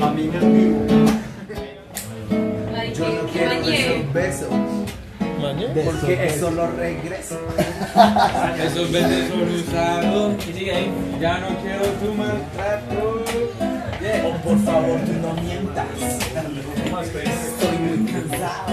mí en vivo. Yo no quiero esos besos. Porque eso lo regreso. Esos besos son usados. Y sigue ahí. Ya no quiero tu maltrato. Oh, por favor, tú no mientas. Estoy muy cansado.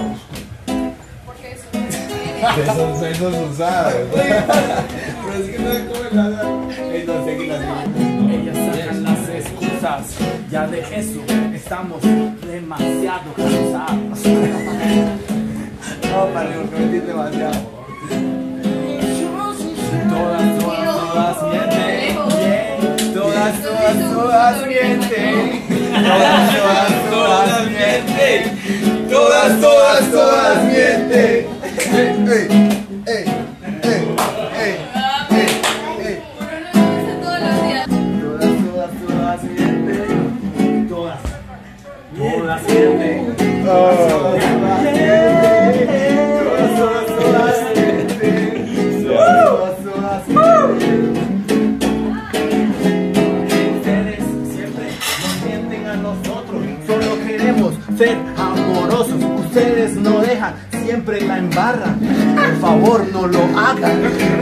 Esos besos usados. Pero es que no es como nada. Entonces, ellas sacan las excusas. Ya de eso estamos demasiado cansados. No, vale, porque me dices demasiado. Todas mienten. Todas mienten. Todas mienten. Todas mienten. Ser amorosos, ustedes no dejan, siempre la embarran, por favor no lo hagan.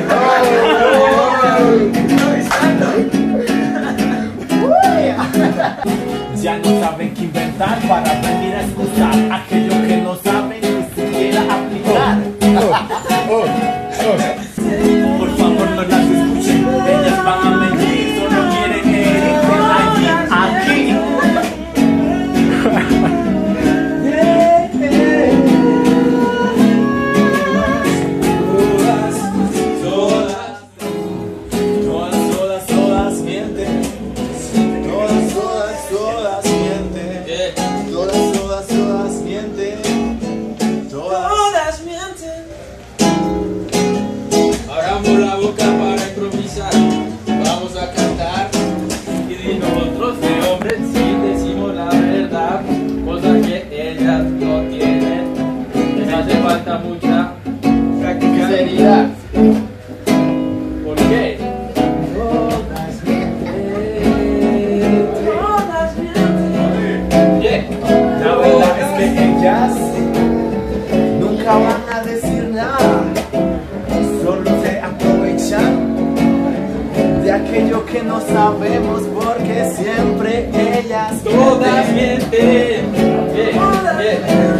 Ya no saben qué inventar para venir a excusar aquello que no saben ni siquiera aplicar. Por favor no las escuchen, ellas van a mentir, solo quieren herirte allí, aquí. La boca para improvisar, vamos a cantar y nosotros de hombres sí decimos la verdad, cosa que ellas no tienen, les hace falta mucha sinceridad. ¿Por qué? Todas mienten. Yeah. La verdad es que ellas nunca van a decir nada. Solo se aprovechan de aquello que no sabemos porque siempre ellas todas mienten. Yeah, yeah.